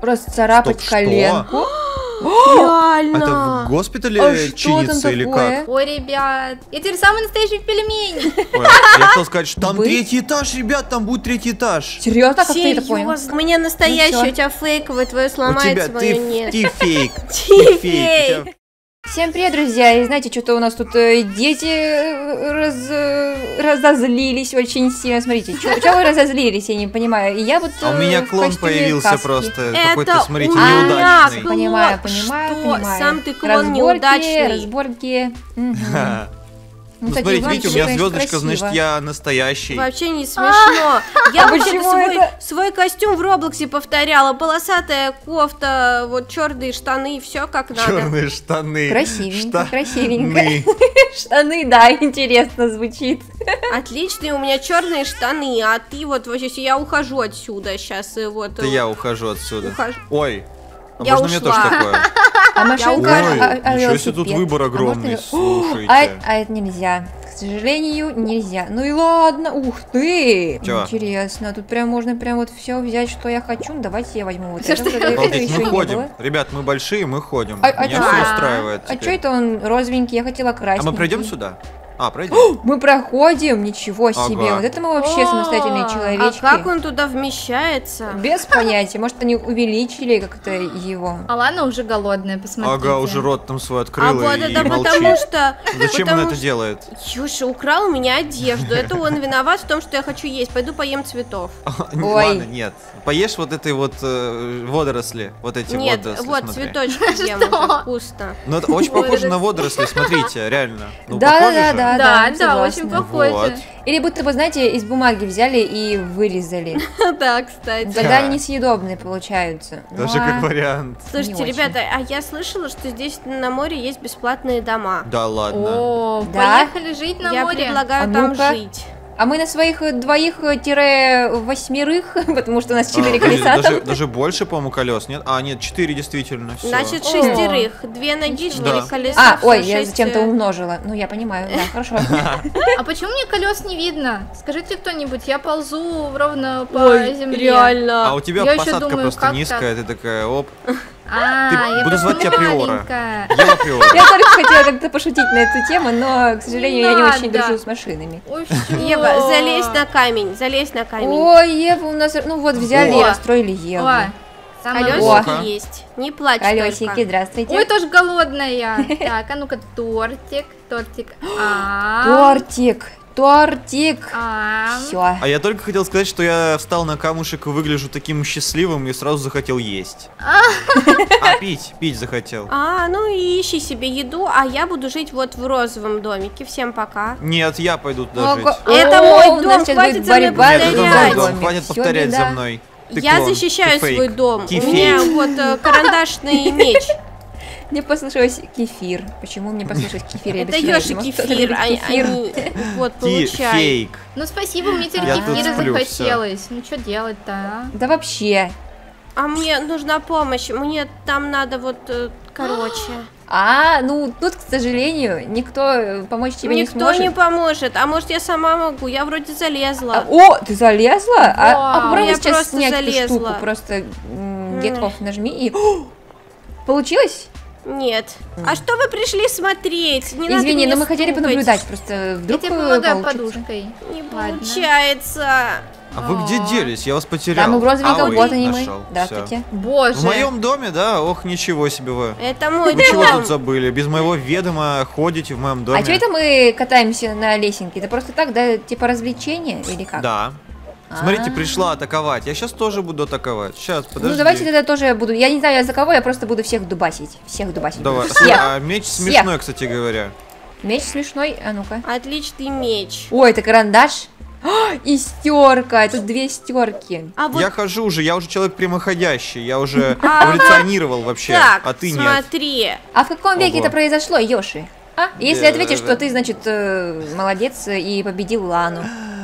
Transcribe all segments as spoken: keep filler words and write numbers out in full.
просто царапать Стоп, коленку. Реально. Это в госпитале А что чинится там или такое? как? Ой, ребят, я теперь самый настоящий пельмень. Ой, я хотел сказать, что там Вы? третий этаж, ребят, там будет третий этаж. Серьезно, как ты это понял? Серьезно? У меня настоящий, Ну всё. у тебя фейковый, твой У тебя, сломается, мое ты, нет. ты фейк. Ты Ты фейк. у тебя- Всем привет, друзья! И знаете, что-то у нас тут э, дети э, раз, э, разозлились очень сильно. Смотрите, чего вы разозлились, я не понимаю. И я вот А у э, меня в клон костюме появился Каски. просто. Это Какой-то, смотрите, у меня неудачный. клон. Понимаю, понимаю, Что? понимаю. Сам ты клон разборки, неудачный. разборки. Мгм. Ну, кстати, смотрите, вам видите, у меня конечно, звездочка, красиво. значит, я настоящий. Вообще не смешно. Я А вообще-то почему свой, это? свой костюм в Роблоксе повторяла. Полосатая кофта, вот черные штаны, все как надо. Черные штаны. Красивенько, Штаны. красивенько. Штаны, да, интересно звучит. Отличные у меня черные штаны, а ты вот вообще я ухожу отсюда сейчас. Вот. Это я ухожу отсюда. Ухожу. Ой, а Я можно мне ушла. тоже такое? А машинка, Ой, а, а ничего себе, тут велосипед? выбор А огромный, можно- слушайте. А, а это нельзя. К сожалению, нельзя. Ну и ладно, ух ты! Чё? Интересно, тут прям можно прям вот все взять, что я хочу. Ну, давайте я возьму вот Что это. ж вот ты- это Обалдеть, еще мы не ходим. было. Ребят, мы большие, мы ходим. А- а Меня чё? все А- устраивает А теперь. что это он розовенький? Я хотела А красненький. мы пройдем сюда? А, пройдем. Мы проходим, ничего себе. Ага. Вот это мы вообще О, самостоятельные А человечки. как он туда вмещается? Без понятия. Может, они увеличили как-то его. А Лана уже голодная, посмотрите. Ага, уже рот там свой А открыла вот и это молчит. потому что... Зачем он потому это что- делает? Юша украл у меня одежду. Это он виноват в том, что я хочу есть. Пойду поем цветов. Ой. Ладно, нет. Поешь вот этой вот э, водоросли. Вот эти Нет, водоросли, вот смотри. цветочки ем, это вкусно. Ну, это очень похоже на водоросли, смотрите, реально. Ну, Да, похоже да, же? да, Да, да, согласна. очень похоже. Вот. Или будто бы, знаете, из бумаги взяли и вырезали. Да, кстати. Тогда они несъедобные получаются. Ну, Даже а- как вариант. Слушайте, Не очень. ребята, а я слышала, что здесь на море есть бесплатные дома. Да ладно. О, Да? поехали жить на Я море. предлагаю А там ну-ка. жить. А мы на своих э, двоих-восьмерых, потому что у нас А, четыре подожди, колеса даже, там. даже больше, по-моему, колес, нет? А, нет, четыре действительно. Всё. Значит, О. шестерых. Две ноги, четыре Да. колеса. А, всё, ой, я шесть, зачем-то э, умножила. Ну, я понимаю, да, хорошо. А почему мне колес не видно? Скажите кто-нибудь, я ползу ровно по Ой, земле. реально. А у тебя Я ещё посадка думаю, просто как низкая, ты такая, оп. А, Ты- я буду звать просто тебя Приора. маленькая. Ева Приора. Я только хотела как-то пошутить на эту тему, но, к сожалению, я не надо. очень дружу с машинами. Ой, всё. Ева, залезь на камень, залезь на камень. Ой, Ева у нас, ну вот, взяли и О. расстроили Еву. Ой, самое Колесики Плохо. есть. Не плачь Колесики, только. здравствуйте. Ой, тоже голодная. Так, а ну-ка, тортик, тортик. А, Тортик, тортик. а. Все. А я только хотел сказать, что я встал на камушек и выгляжу таким счастливым и сразу захотел есть. А, пить, пить захотел. А, ну и ищи себе еду, а я буду жить вот в розовом домике. Всем пока. Нет, я пойду туда жить. Это мой у нас дом, сейчас хватит будет за мной борьба Нет, это повторять. мой за дом, домик. хватит Всё, повторять беда. за мной. Ты Я клон, защищаю ты фейк. свой дом. Ты У меня фейк. вот э, карандашный меч. Мне послышалось кефир. Почему мне послышалось кефир? Я Это без понятия. Ёши Может, кто-то кефир. любит а- кефир? Они, вот, Ти- получай. фейк. Ну спасибо, мне теперь Я тут кефира сплю, захотелось. Ну что делать-то, а? Да вообще. А мне нужна помощь. Мне там надо вот, э, короче. А, ну тут, к сожалению, никто э, помочь тебе Никто не сможет. не поможет. А может я сама могу? Я вроде А, залезла. о, ты залезла? А, а Вау, попробуй я сейчас просто снять залезла. эту штуку. Просто м, get М. off нажми и... О, получилось? Нет. А что вы пришли смотреть? Не надо Извини, меня но мы хотели стукать. понаблюдать. Просто Я вдруг тебе э, помогаю получится. подушкой. Не Ладно. получается. А вы где О. делись? Я вас потерял. Да, мы в розовеньком, А, ой, вот они мы. нашел. Здравствуйте. Боже. Всё. В моем доме, да? Ох, ничего себе вы. Это мой Вы чего дом. тут забыли? Без моего ведома ходите в моем доме? А что это мы катаемся на лесенке? Это просто так, да, типа развлечение или как? Да. Смотрите, А. пришла атаковать. Я сейчас тоже буду атаковать. Сейчас, подожди. Ну давайте тогда тоже буду. Я не знаю, я за кого, я просто буду всех дубасить. Всех дубасить. Давай. буду. Всех. А меч Всех. смешной, кстати говоря. Меч смешной, а ну-ка. Отличный меч. Ой, это карандаш. А, и стерка, тут две стерки. А вот Я хожу уже, я уже человек прямоходящий. Я уже А, эволюционировал вообще. так, А ты нет. смотри. А в каком веке Ого. это произошло, Йоши? А? Если Э, ответишь, э, что ты, значит, э, молодец и победил Лану.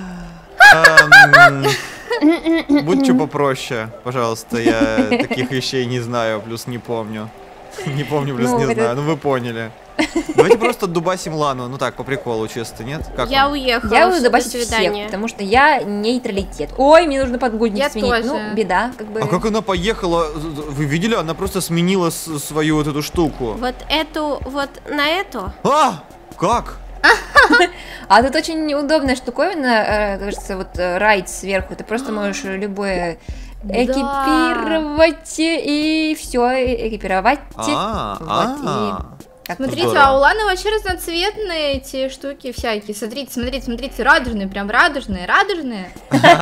Ам, Будь что попроще, пожалуйста. Я таких вещей не знаю, плюс не помню. Не помню, плюс Ну, не это- знаю. Ну вы поняли. Давайте просто дубасим Лану, ну так, по приколу, чисто, нет? Как Я вам? уехала. Я буду До добавить всех, свидания. потому что я нейтралитет. Ой, мне нужно подгузник Я сменить. тоже. Ну, беда, как бы. А как она поехала? Вы видели? Она просто сменила с- свою вот эту штуку. Вот эту, вот на эту. А! Как? А тут очень удобная штуковина, э, кажется, вот э, райд сверху. Ты просто можешь любое экипировать и все, экипировать. А, Вот, а. и как Смотрите, Здорово. а у Ланы вообще разноцветные эти штуки всякие. Смотрите, смотрите, смотрите, радужные, прям радужные, радужные.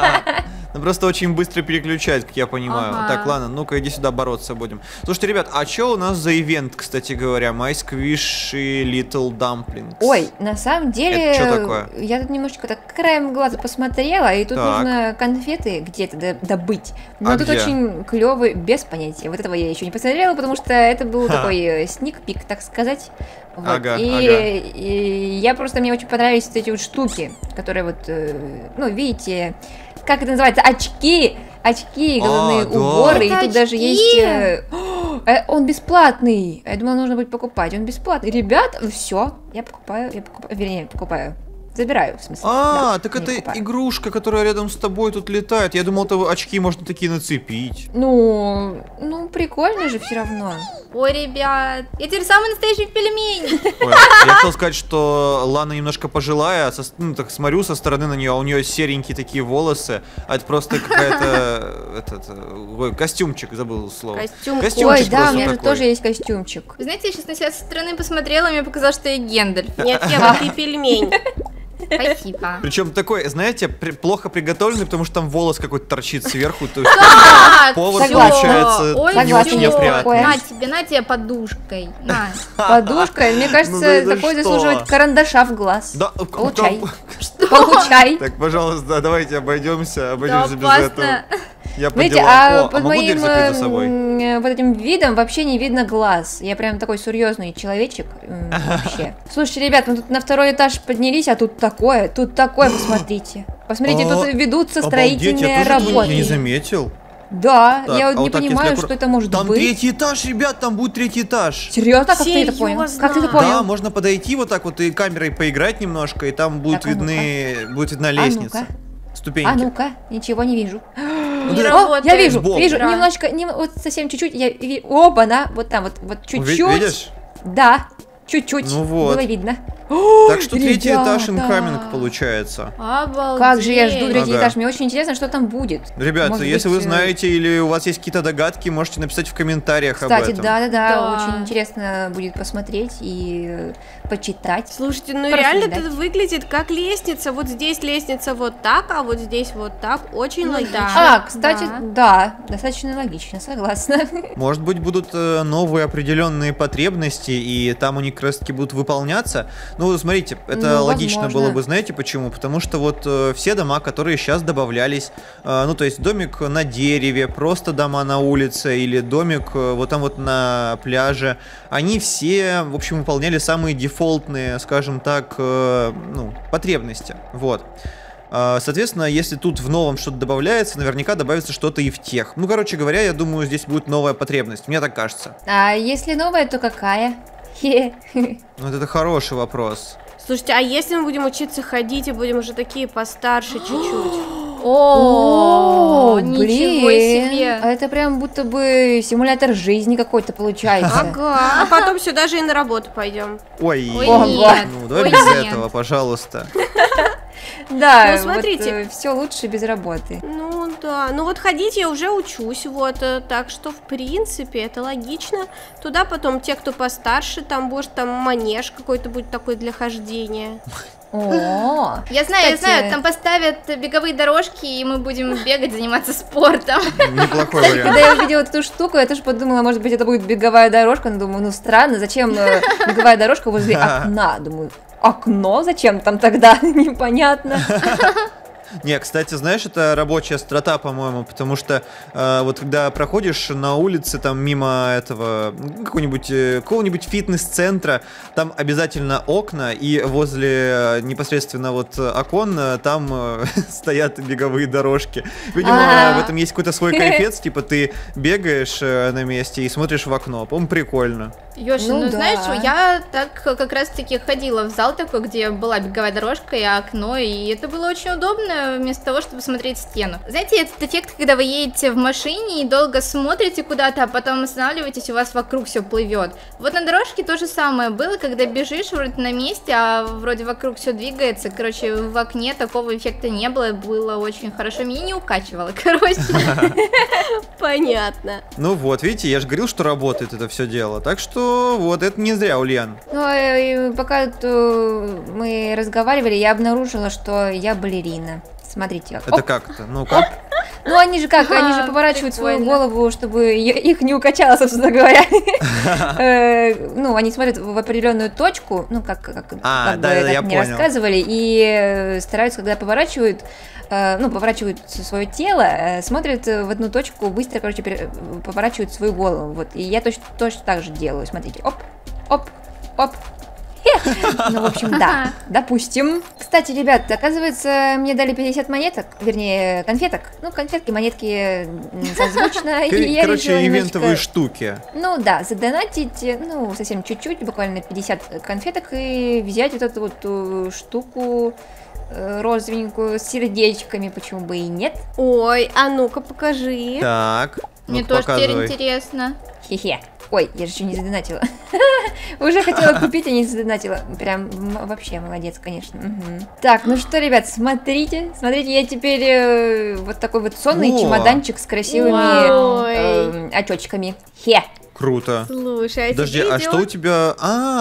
Ну просто очень быстро переключает, как я понимаю. Ага. Так, ладно, ну-ка иди сюда бороться будем. Слушайте, ребят, а что у нас за ивент, кстати говоря? My Squishy Little Dumplings. Ой, на самом деле, Это чё такое? я тут немножечко так краем глаза посмотрела, и тут Так. нужно конфеты где-то до- добыть. Но А тут где? очень клевый, без понятия. Вот этого я еще не посмотрела, потому что это был Ха. такой э, сник-пик, так сказать. Вот. Ага, и, ага. и я просто, мне очень понравились вот эти вот штуки, которые вот, э, ну, видите, как это называется, очки, очки, головные А, да. уборы, и Это тут даже очки? есть... э, Э, Он бесплатный. Я думала, нужно будет покупать. Он бесплатный. Ребят, все. Я покупаю, я покупаю. Вернее, покупаю. Забираю, в смысле. А, Да, так не это покупаю. игрушка, которая рядом с тобой тут летает. Я думал, это очки можно такие нацепить. Ну, ну, прикольно же все равно. Ой, ребят, я теперь самый настоящий пельмень. Ой, я хотел сказать, что Лана немножко пожилая, а со- ну, так смотрю со стороны на нее, а у нее серенькие такие волосы, а это просто какая-то этот, э, ой, костюмчик, забыл слово. Костюм. Костюмчик Ой, да, просто у меня же такой. тоже есть костюмчик. Вы знаете, я сейчас на себя со стороны посмотрела, и мне показалось, что я Гендальф. Нет, Ева, ты пельмень. Спасибо. Причем такой, знаете, при- плохо приготовленный, потому что там волос какой-то торчит сверху. То есть Так, повод всё. получается Ой, не Согласна, очень есть опрятный. такое. На тебе, на тебе подушкой. На. Подушка, мне Ну кажется, за- за такой что? заслуживает карандаша в глаз. Да, Получай. там- Получай. Так, пожалуйста, давайте обойдемся, Да, обойдемся без этого. опасно. Я по Видите, делам. а О, под могу дверь моим закрыть за собой? м, вот этим видом вообще не видно глаз. Я прям такой серьезный человечек м, вообще. Слушайте, ребят, мы тут на второй этаж поднялись, а тут такое, тут такое, посмотрите. Посмотрите, А, тут ведутся Обалдеть, строительные я тоже этого работы. не заметил. Да, Так, я вот а не вот так, если понимаю, аккура- что это может Там быть. третий этаж, ребят, там будет третий этаж. Серьезно, как ты это понял? Серьезно? Как ты это Да, понял? можно подойти вот так вот и камерой поиграть немножко, и там будут Так, а видны, будет видна А лестница. ну-ка. Ступеньки. А ну-ка, ничего не вижу. Не да- О, работает. я вижу, Сбоку. вижу, Да. немножко, нем- вот совсем чуть-чуть, я ви- оба-на, вот там вот, вот Ви- чуть-чуть. Видишь? Да, чуть-чуть, Ну вот. было видно. Так что третий этаж ребята. инкаминг получается. Обалдеть. Как же я жду третий Ага. этаж, мне очень интересно, что там будет. Ребята, Может если быть, вы э, знаете или у вас есть какие-то догадки, можете написать в комментариях об Кстати, этом. да-да-да, Да. очень интересно будет посмотреть и э, почитать. Слушайте, ну Просто реально ждать. это выглядит как лестница. Вот здесь лестница вот так, а вот здесь вот так. Очень Ну логично. да. А, кстати, да, достаточно логично, согласна. Может быть, будут э, новые определенные потребности, и там у них как раз таки будут выполняться. Ну, смотрите, это Ну, логично возможно. было бы, знаете почему? Потому что вот э, все дома, которые сейчас добавлялись, э, ну, то есть домик на дереве, просто дома на улице, или домик э, вот там вот на пляже, они все, в общем, выполняли самые дефолтные, скажем так, э, ну, потребности. Вот. А, Соответственно, если тут в новом что-то добавляется, наверняка добавится что-то и в тех. Ну, короче говоря, я думаю, здесь будет новая потребность. Мне так кажется. А если новая, то какая? Хе. Ну, вот это хороший вопрос. Слушайте, а если мы будем учиться ходить и будем уже такие постарше чуть-чуть? О, ничего блин, себе. а это прям будто бы симулятор жизни какой-то получается. Ага. А потом сюда же и на работу пойдем. Ой, Ой, Ого. нет. ну давай Ой, без нет. этого, пожалуйста. Да, Ну, смотрите. все лучше без работы. Ну да, ну вот ходить я уже учусь, вот, э, так что в принципе это логично. Туда потом те, кто постарше, там может там манеж какой-то будет такой для хождения. О, Я знаю, я Кстати- знаю, там поставят беговые дорожки, и мы будем бегать, заниматься спортом. Неплохой когда вариант. я увидела эту штуку, я тоже подумала, может быть, это будет беговая дорожка. Но думаю, ну странно, зачем э, беговая дорожка возле окна? Думаю, окно? Зачем там тогда? Непонятно. Не, кстати, знаешь, это рабочая строта, по-моему, потому что э, вот когда проходишь на улице там мимо этого ну, какого-нибудь э, какого-нибудь фитнес-центра, там обязательно окна, и возле э, непосредственно вот э, окон э, там э, стоят беговые дорожки. Видимо, А. в этом есть какой-то свой кайфец, типа ты бегаешь э, на месте и смотришь в окно. По-моему, прикольно. Ёша, Ну ну, да. знаешь, я так как раз-таки ходила в зал такой, где была беговая дорожка и окно, и это было очень удобно, вместо того, чтобы смотреть стену. Знаете, этот эффект, когда вы едете в машине и долго смотрите куда-то, а потом останавливаетесь, у вас вокруг все плывет. Вот на дорожке то же самое было, когда бежишь вроде на месте, а вроде вокруг все двигается. Короче, в окне такого эффекта не было, было очень хорошо, меня не укачивало, короче. Понятно. Ну вот, видите, я же говорил, что работает это все дело. Так что вот, это не зря, Ульян. Ну, и пока э, мы разговаривали, я обнаружила, что я балерина. Смотрите. Это Оп. как-то? Ну как? Ну, они же как, они же А, поворачивают свою прикольно. голову, чтобы е- их не укачало, собственно говоря. Э, Ну, они смотрят в определенную точку, ну, как как А, как бы да-да-да, как я мне понял. рассказывали, и э, стараются, когда поворачивают, э, ну, поворачивают свое тело, э, смотрят э, в одну точку, быстро, короче, пере- поворачивают свою голову, вот. И я точно точно так же делаю, смотрите, оп, оп, оп. Хе. Ну, в общем, да, допустим. Кстати, ребят, оказывается, мне дали пятьдесят монеток, вернее, конфеток. Ну, конфетки, монетки м, созвучно. и я Короче, решила ивентовые немножечко- штуки. Ну да, задонатить, э, ну, совсем чуть-чуть, буквально пятьдесят конфеток, и взять вот эту вот э, штуку э, розовенькую с сердечками, почему бы и нет. Ой, а ну-ка покажи. Так, Мне ну-ка, тоже теперь показывай. интересно. Хе-хе. Ой, я же еще не задонатила. Уже хотела купить, а не задонатила. Прям м- вообще молодец, конечно. Мгм. Так, ну что, ребят, смотрите. Смотрите, я теперь э, вот такой вот сонный О. чемоданчик с красивыми Ой. э, очечками. Хе. Круто. Слушай, а Подожди, тебе а что у идёт? тебя?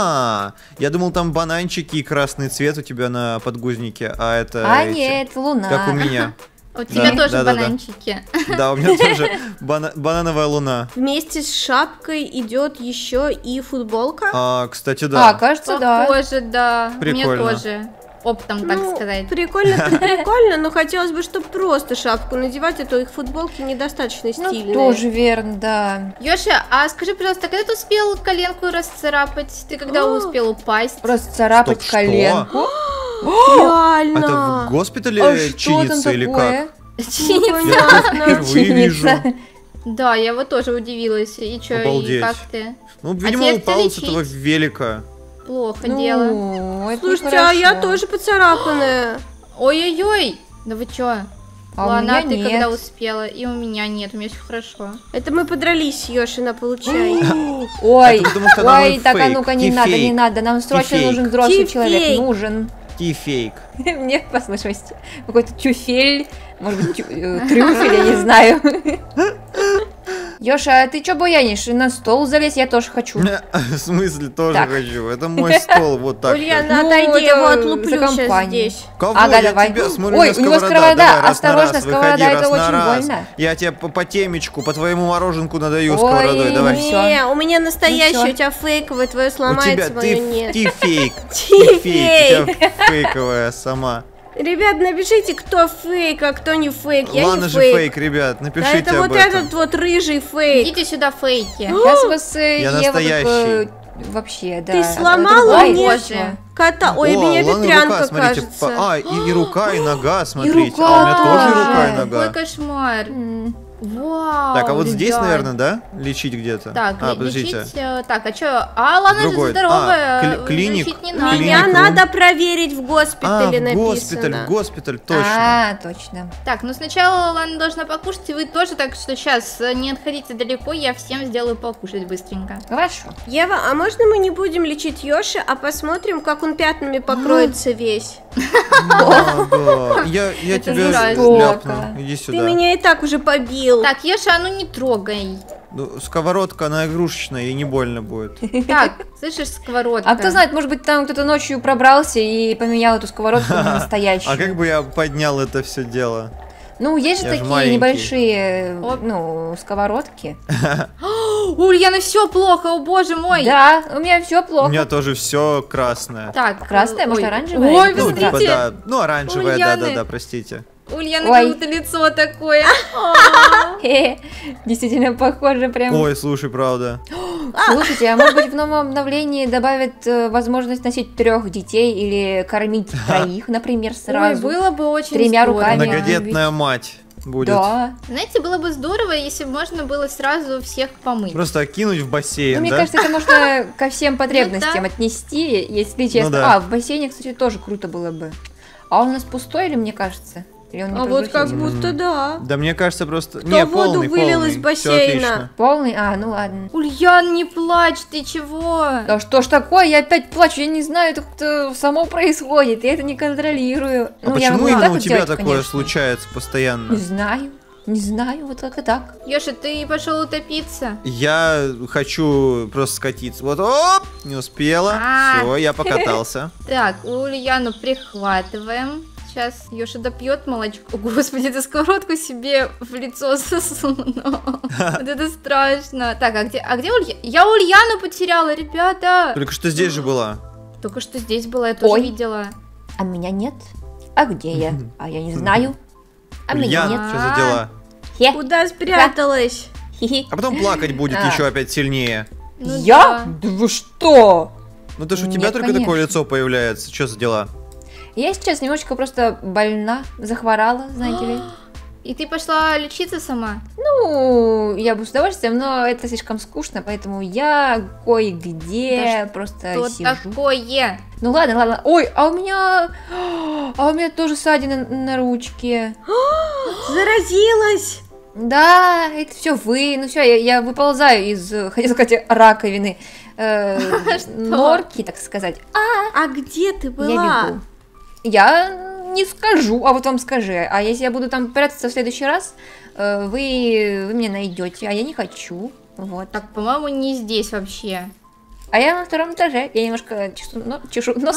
А, я думал, там бананчики и красный цвет у тебя на подгузнике, а это А эти, нет, луна. как у меня. У тебя Да, тоже да, да, да. бананчики. Да, у меня тоже бана- банановая луна. Вместе с шапкой идет еще и футболка. А, кстати, А, да. кажется, да. Похоже, да. У меня Прикольно. тоже. Оптом, так Ну, сказать. прикольно, так прикольно, но хотелось бы, чтобы просто шапку надевать, а то их футболки недостаточно Ну, стильные. тоже верно, да. Ёша, а скажи, пожалуйста, когда ты успел коленку расцарапать? Ты когда О. успел упасть? Просто царапать Стоп, что? коленку. Реально. Это в госпитале А что там чинится или такое? как? Понятно. Впервые вижу. Чинится. Да, я вот тоже удивилась. И чё, и Обалдеть. как ты? Ну, видимо, теперь ты упал с лечить? этого велика. Плохо дело. Ну, это Слушайте, а я нехорошо. тоже поцарапанная. Ой-ой-ой! Да вы чё? А у Ладно, меня а ты нет. когда успела? И у меня нет, у меня все хорошо. Это мы подрались с Ёшина, получай. Ой, Это потому что она ой, мой так, а фейк, ну-ка, не надо, кифейк, не надо, нам срочно кифейк. нужен взрослый Кифейк. человек, нужен. Кифейк. Мне послышалось какой-то тюфель, может быть, тю- э, трюфель, я не знаю. Ёша, а ты чё буянишь? На стол залезь, я тоже хочу. В смысле, тоже Так. хочу. Это мой стол, вот так. Ульяна, Ну, отойди, это его за отлуплю сейчас компанию. здесь. Кого? Ага, Я давай. тебя смотрю Ой, на у него сковорода. сковорода, Давай, раз на осторожно, раз, сковорода, выходи, это раз на очень раз. больно. Я тебе по, по темечку, по твоему мороженку надаю Ой, сковородой, давай. не- Всё. Не, у меня настоящий, Ну всё. у тебя фейковый, твое У тебя, сломается, мое ты, нет. ты фейк. Ты Ты фейк, у тебя фейковая сама. Ребят, напишите, кто фейк, а кто не фейк. Я Ладно не же фейк. фейк, ребят, Да напишите это об вот этом. этот вот рыжий фейк. Идите сюда, фейки. Сейчас вас э, Я Ева как, э, настоящий. вообще, да. Ты сломала другая мне еще. кота? Ой, О, у меня ладно, ветрянка, рука, смотрите, кажется. по- А, и, и рука, и нога, смотрите. рука а у меня тоже тоже. рука и Какой нога. кошмар. М. Вау, Так, а вот здесь, ребят. наверное, да? Лечить где-то? Так, а, лечить, подождите. э, так, а что? А, ладно, же Другой. здоровая. А, кли- клиник. Лечить не надо. Меня клинику. надо проверить в А, госпитале, в написано. госпиталь, в госпиталь, точно. А, точно. Так, ну сначала Лана должна покушать, и вы тоже, так что сейчас не отходите далеко, я всем сделаю покушать быстренько. Хорошо. Ева, а можно мы не будем лечить Йоши, а посмотрим, как он пятнами покроется весь? А, да. Я, я Это тебя жестоко. ляпну. Иди Ты сюда. меня и так уже побил. Так, Еша, а ну не трогай. Ну, сковородка, она игрушечная, ей не больно будет. Так, слышишь, сковородка. А кто знает, может быть, там кто-то ночью пробрался и поменял эту сковородку на настоящую. А как бы я поднял это все дело? Ну, есть же Я ж такие маленький. небольшие, Оп. ну, сковородки. У Ульяны все плохо, о боже мой. Да, у меня все У плохо. меня тоже все красное. Так, Красная, э, может, ой. оранжевая? Ой, Ну, типа, посмотрите. да. Ну, оранжевая, Ульяны. да-да-да, простите. У Ульяны Ой. как будто лицо такое. Хе-хе. Действительно похоже прям. Ой, слушай, правда. Слушайте, а может быть в новом обновлении добавят э, возможность носить трех детей или кормить троих, например, Ой, сразу? было бы очень Тремя здорово. руками. Многодетная мать. будет. Да. Знаете, было бы здорово, если бы можно было сразу всех помыть. Просто кинуть в бассейн, Ну, мне да? кажется, это можно ко всем потребностям да. отнести, если честно. Ну да. А, в бассейне, кстати, тоже круто было бы. А он у нас пустой, или мне кажется? Или он не А вот как прогрузился? будто да. Да мне кажется просто... Кто не, воду полный, вылил полный. из Всё бассейна? отлично. Полный? А, ну ладно. Ульян, не плачь, ты чего? Да что ж такое, я опять плачу, я не знаю, это как-то само происходит, я это не контролирую. А Ну, я почему могу именно так у вот тебя делать, такое конечно. случается постоянно? Не знаю, не знаю, вот как и так. Ёша, ты пошел утопиться. Я хочу просто скатиться. Вот, оп, не успела. А. Все, я покатался. Так, Ульяну прихватываем. Сейчас Ёша допьет молочко. О, господи, ты сковородку себе в лицо засунул. Вот это страшно. Так, а где, а где Ульяна? Я Ульяну потеряла, ребята. Только что здесь же была. Только что здесь была, я тоже Ой. видела. А меня нет? А где я? А я не знаю. А меня Ульяна, нет. что за дела? Хе. Куда спряталась? Хи-хи. А потом плакать будет А. еще опять сильнее. Ну Я? да. Да вы что? Ну ты же у Нет, тебя только конечно. такое лицо появляется. Что за дела? Я сейчас немножечко просто больна, захворала, знаете ли. И ты пошла лечиться сама? Ну, я бы с удовольствием, но это слишком скучно, поэтому я кое-где Да просто Что сижу. такое? Ну ладно, ладно. Ой, а у меня... А у меня тоже ссадина на ручке. Заразилась! Да, это все вы. Ну все, я, я выползаю из, э, хотела сказать, раковины. э, норки, так сказать. А где ты Я была? бегу. Я не скажу, а вот вам скажи. А если я буду там прятаться в следующий раз, э, вы, вы меня найдете, а я не хочу. Вот. Так, по-моему, не здесь вообще. А я на втором этаже. Я немножко чешу, но- чешу нос.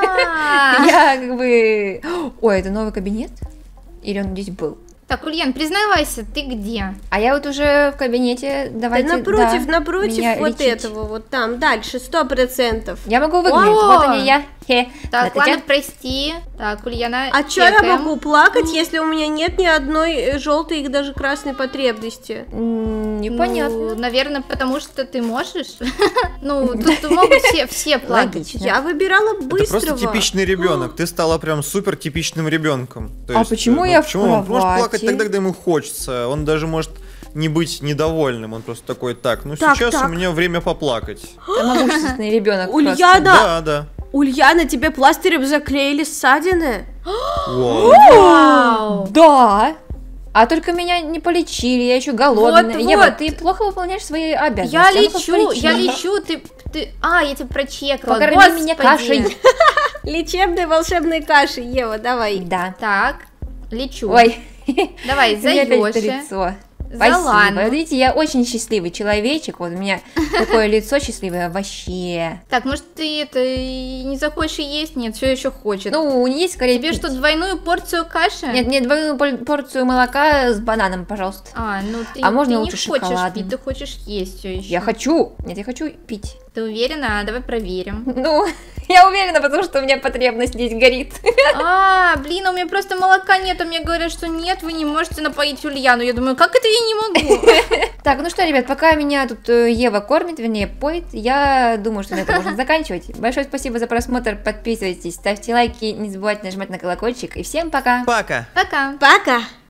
А. Я как бы... Ой, это новый кабинет? Или он здесь был? Так, Ульян, признавайся, ты где? А я вот уже в кабинете. Да Давайте. напротив, да, напротив меня вот лечить. этого, вот там, дальше, сто процентов. Я могу выглянуть. О! Вот они я. Хе. Так, Это ладно, я? прости. Так, Ульяна, А чё я чекаем. могу плакать, если у меня нет ни одной желтой и даже красной потребности? М, Непонятно. Ну, наверное, потому что ты можешь. Ну, тут могут все, все плакать. Логично. Я выбирала Это быстрого. просто типичный ребенок. Ты стала прям супер типичным ребенком. То А есть, почему ну, я в почему он может кровати? плакать тогда, когда ему хочется? Он даже может не быть недовольным. Он просто такой, так, ну Так, сейчас так. у меня время поплакать. Это могущественный ребенок. Ульяна! Да, да. Ульяна, тебе пластырем заклеили ссадины? Вау. Вау. Да. А только меня не полечили, я еще голодная. Вот, Ева, вот. ты плохо выполняешь свои обязанности. Я а ну-ка лечу, полечи. я лечу, ты, ты... А, я тебя прочекала, Покорми господи. меня кашей. Лечебной волшебной каши, Ева, давай. Да. Так, лечу. Ой. Давай, за Мне опять это Ёши. лицо. За Спасибо. Лану. Вот видите, я очень счастливый человечек. Вот у меня такое лицо счастливое вообще. Так, может, ты это и не захочешь и есть? Нет, все еще хочет. Ну, не есть скорее Тебе пить. что, двойную порцию каши? Нет, мне двойную пол- порцию молока с бананом, пожалуйста. А, ну ты, А можно ты лучше не хочешь шоколадным? пить, ты хочешь есть все еще. Я хочу. Нет, я хочу пить. Ты уверена? Давай проверим. Ну, я уверена, потому что у меня потребность здесь горит. А, блин, а у меня просто молока нет, а мне говорят, что нет, вы не можете напоить Ульяну. Я думаю, как это я не могу? Так, ну что, ребят, пока меня тут э, Ева кормит, вернее, поет, я думаю, что на этом можно заканчивать. Большое спасибо за просмотр, подписывайтесь, ставьте лайки, не забывайте нажимать на колокольчик, и всем пока! Пока. Пока. Пока.